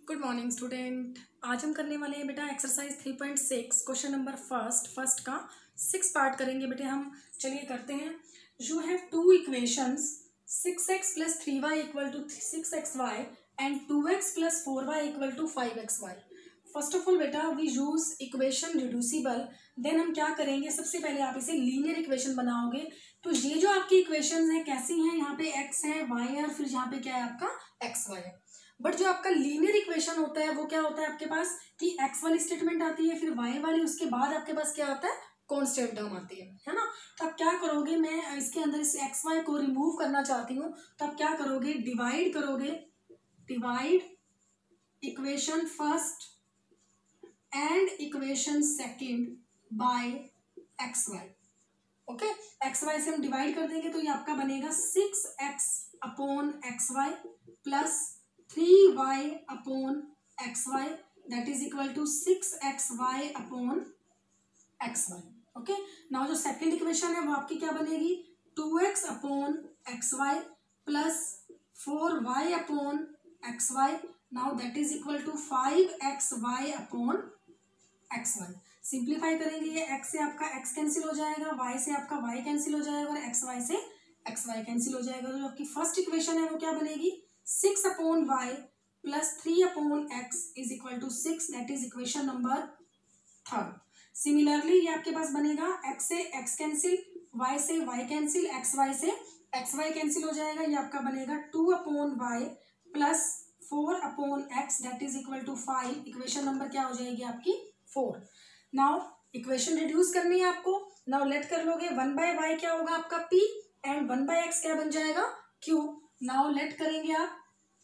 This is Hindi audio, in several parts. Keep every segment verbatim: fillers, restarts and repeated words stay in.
Good morning student. आज हम करने वाले हैं बेटा exercise three point six question number first first का सिक्स पार्ट करेंगे बेटे हम। चलिए करते हैं। You have two equations six x plus three y equal to six x y and two x plus four y equal to five x y. First of all बेटा we use equation reducible. Then हम क्या करेंगे, सबसे पहले आप इसे लीनियर इक्वेशन बनाओगे। तो ये जो आपकी इक्वेशन है कैसी हैं, यहाँ पे एक्स है, वाई है और फिर यहाँ पे क्या है आपका एक्स वाई है। बट जो आपका लीनियर इक्वेशन होता है वो क्या होता है आपके पास कि एक्स वाली स्टेटमेंट आती है, फिर वाई वाली, उसके बाद आपके पास क्या आता है कांस्टेंट टर्म आती है, है ना। तो आप क्या करोगे, मैं इसके अंदर इस एक्स वाई को रिमूव करना चाहती हूँ, तो आप क्या करोगे, डिवाइड करोगे, divide equation first and equation second by x y. Okay, x y से हम डिवाइड कर देंगे तो ये आपका बनेगा six x upon x y plus three y upon x y that is equal to six x y upon x y. Okay, now जो सेकेंड इक्वेशन है वो आपकी क्या बनेगी, two x upon x y plus four y upon x y now that is equal to five x y upon x y. Simplify करेंगे, ये x से आपका x कैंसिल हो जाएगा, y से आपका y कैंसिल हो जाएगा और एक्स वाई से एक्स वाई कैंसिल हो जाएगा। तो जो आपकी फर्स्ट इक्वेशन है वो क्या बनेगी, six upon y plus three upon x is equal to six, that is equation number third. Similarly ये आपके पास बनेगा x से x कैंसिल, y से y कैंसिल, एक्स वाई से एक्स वाई कैंसिल हो जाएगा। ये आपका बनेगा two upon y plus four upon x that is equal to five. Equation number क्या हो जाएगी आपकी फोर। नाउ इक्वेशन रिड्यूस करनी है आपको। नाउ लेट कर लोगे, वन बाय वाई क्या होगा आपका p and one by x क्या बन जाएगा q। नाउ लेट करेंगे आप,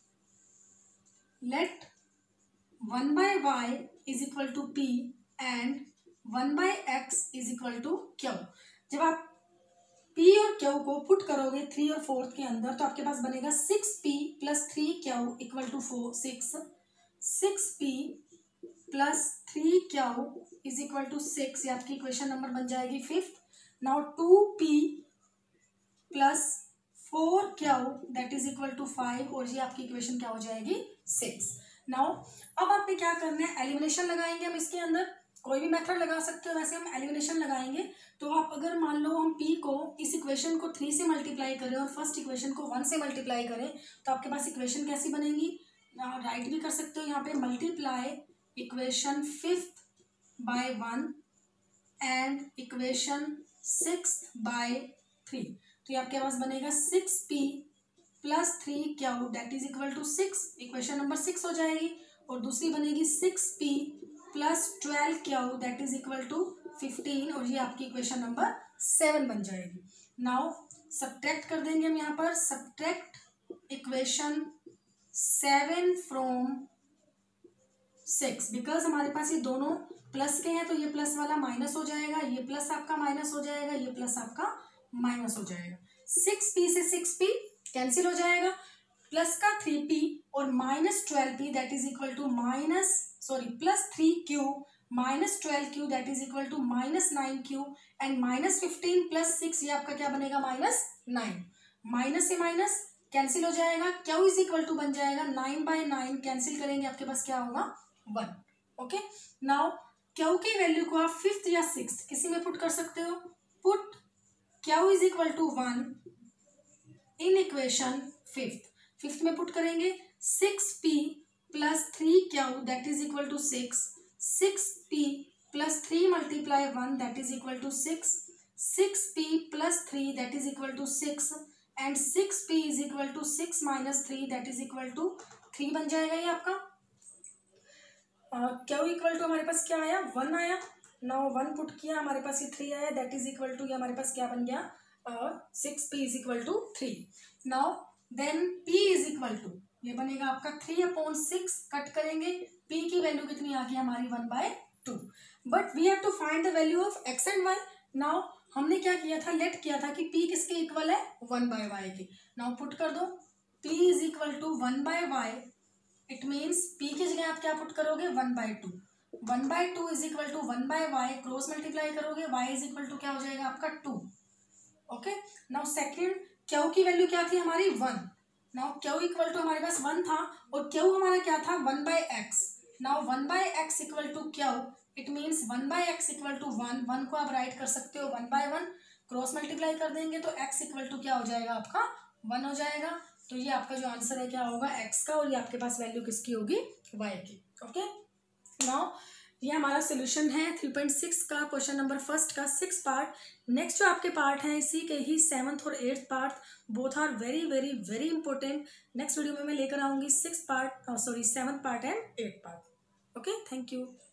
let one by y is equal to p and one by x is equal to q। जब आप p और q को पुट करोगे थ्री और फोर्थ के अंदर तो आपके पास बनेगा six p plus three q equal to four six, six p plus three q is equal to six. ये आपकी इक्वेशन नंबर बन जाएगी fifth. Now two p plus four q that is equal to five और ये आपकी इक्वेशन क्या हो जाएगी सिक्स। नाउ अब आपने क्या करना है, एलिमिनेशन लगाएंगे हम इसके अंदर। कोई भी मेथड लगा सकते हो, वैसे हम एलिमिनेशन लगाएंगे। तो आप अगर मान लो हम p को इस इक्वेशन को थ्री से मल्टीप्लाई करें और फर्स्ट इक्वेशन को वन से मल्टीप्लाई करें तो आपके पास इक्वेशन कैसी बनेगी, राइट भी कर सकते हो यहाँ पे, multiply equation fifth by one and equation sixth by three. तो ये आपके पास बनेगा six p plus three q that is equal to six, equation number six हो जाएगी। और दूसरी बनेगी six p plus twelve q that is equal to fifteen और ये आपकी इक्वेशन नंबर सेवन बन जाएगी। नाउ सब्ट्रैक्ट कर देंगे हम यहाँ पर, subtract equation seven from six, because हमारे पास ये दोनों प्लस के हैं तो ये प्लस वाला माइनस हो जाएगा, ये प्लस आपका माइनस हो जाएगा, ये प्लस आपका माइनस हो जाएगा। सिक्स पी से सिक्स पी कैंसिल हो जाएगा, प्लस का थ्री पी और minus twelve p that is equal to minus sorry plus three q minus twelve q that is equal to minus nine q and minus fifteen plus six, ये आपका क्या बनेगा माइनस नाइन। माइनस से माइनस कैंसिल हो जाएगा, क्यू इज इक्वल टू बन जाएगा नाइन बाय नाइन, कैंसिल करेंगे आपके पास क्या होगा वन। ओके, नाउ क्यू की वैल्यू को आप फिफ्थ या सिक्स्थ किसी में पुट कर सकते हो। Put q is equal to one in equation fifth, fifth में पुट करेंगे six p plus three q that is equal to six, six p plus three multiply one that is equal to six, six p plus three that is equal to six and six p is equal to six minus three that is equal to three बन जाएगा ये आपका। क्यू इक्वल टू हमारे पास क्या आया, वन आया। नाउ वन पुट किया, हमारे पास ये थ्री आया दैट इज इक्वल टू, ये हमारे पास क्या बन गया, six p is equal to three. Now then p is equal to ये बनेगा आपका थ्री अपॉन सिक्स, कट करेंगे, p की वैल्यू कितनी आ गई हमारी one by two. But we have to find the value of x and y। नाउ हमने क्या किया था, लेट किया था कि p किसके इक्वल है, वन बाय वाई के। नाउ पुट कर दो p is equal to one by y, it means p की जगह आप क्या पुट करोगे one by two, one by two is equal to one by y, cross multiply करोगे y इज इक्वल टू क्या हो जाएगा आपका two. Okay, now second q की वैल्यू क्या थी हमारी one, now q equal to हमारे पास वन था और क्यू हमारा क्या था one by x. Now one by x equal to q, it means one by x equal to one, one को आप राइट कर सकते हो one by one, cross multiply कर देंगे तो x इक्वल टू क्या हो जाएगा आपका वन हो जाएगा। तो ये आपका जो आंसर है क्या होगा x का, और ये आपके पास वैल्यू किसकी होगी y की। ओके, नाउ ये हमारा सोल्यूशन है थ्री पॉइंट सिक्स का क्वेश्चन नंबर फर्स्ट का सिक्स पार्ट। नेक्स्ट जो आपके पार्ट हैं इसी के ही सेवन्थ और eighth part, both are very very very important. Next video में मैं लेकर आऊंगी six part, sorry seventh part and eight part. Okay, thank you.